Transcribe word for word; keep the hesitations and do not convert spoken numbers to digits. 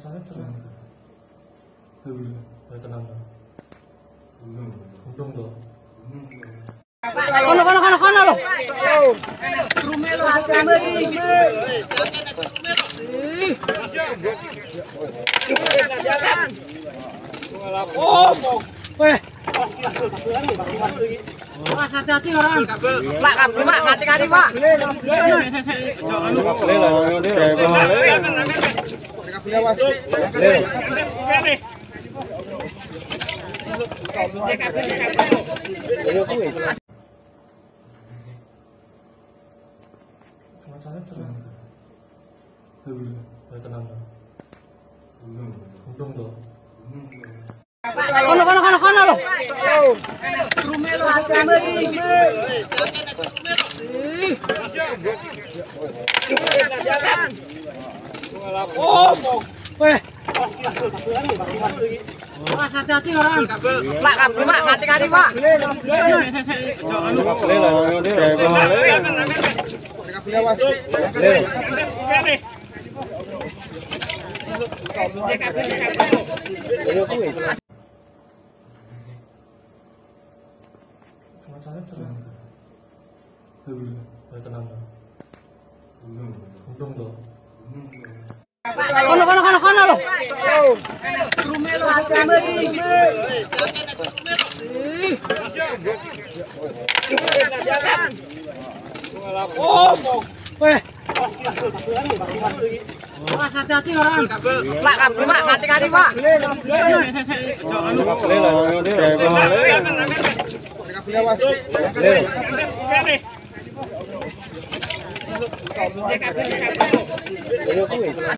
Macamnya cerah. Ya kenapa? Untung tuh. Kono kono kono kono lo. Rumelo hati-hati. Weh. Mas hati-hati orang. Pak, kabel Pak, mati kali Pak. Macamnya cerah. Ya kenapa? Untung tuh. Kono kono kono kono lo. Rumelo hati-hati. Weh. Mas hati-hati orang. Pak, kabel Pak, mati kali Pak. Macamnya cerah. Ya kenapa? Untung tuh. Kono kono kono kono lo. Rumelo hati-hati. Weh. Mas hati-hati orang. Pak, kabel Pak, mati kali Pak.